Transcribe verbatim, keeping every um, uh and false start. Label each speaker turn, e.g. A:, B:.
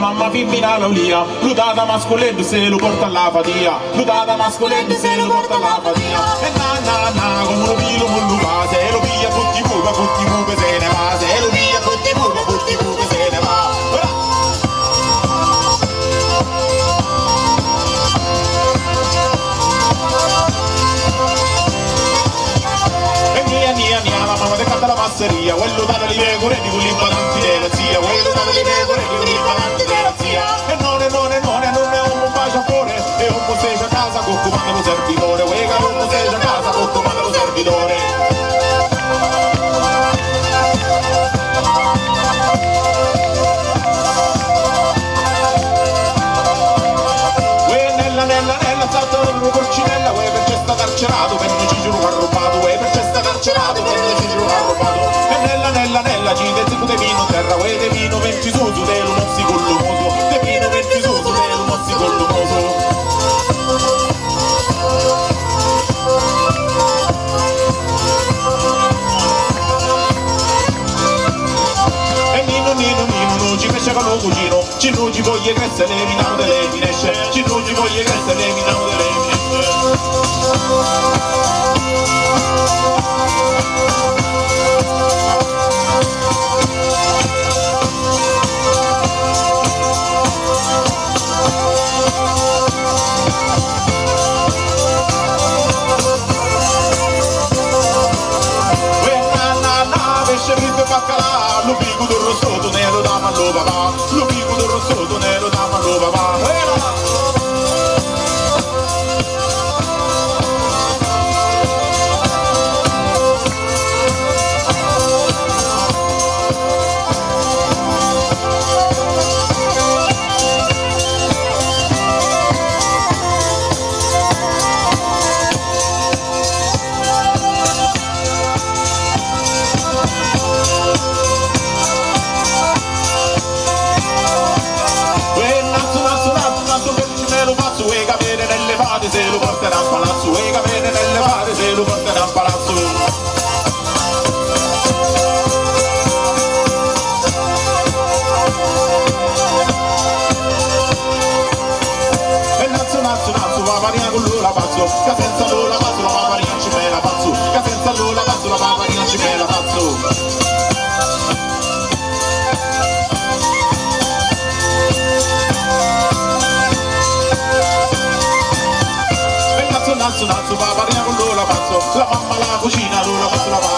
A: mamma femmina l'aulia, l'udata mascolendo se lo porta alla fatia, l'udata mascolendo se lo porta alla fatia. E na na na, come lo pilo con l'uva, se lo piglia tutti i pupa, tutti i pupa se ne va, se lo piglia tutti i pupa, tutti i pupa se ne va. E mia mia mia, la mamma che canta la masseria, quello dato li pecore di quell'imbalanti della zia, quello dato li pecore di quell'imbalanti della zia. E non è non è non è non è un baciatore, e un po' sei a casa con comando lo servitore, uega un po' sei a casa con comando lo servitore. Nella nella nella salta un porcinella, uè per c'è sta carcerato, per non ci giuro ha rubato, uè per c'è sta carcerato, per non ci giuro ha rubato. E nella nella nella ci del tipo de vino terra, uè de vino venti su su de lo mozzi con lo muso, de vino venti su su de lo mozzi con lo muso. E nino nino nino non ci pesce con lo cugino, ci non ci voglia crescere le minano delle finesce, ci non ci voglia crescere le minano delle finesce. Baccalà, lo pico del rosso nero da mallo papà, lo pico del rosso nero da mallo papà. Se lo porterà a palazzo, e capire nelle fate se lo porterà a palazzo. E nazzo nazzo nazzo paparina con l'ula pazzo, che senza l'ula pazzo la paparina ci me la pazzo, che senza l'ula pazzo la paparina ci me la pazzo. Nazzo nazzo paparina con l'ula pazzo, la mamma la cucina, l'ula pazzo la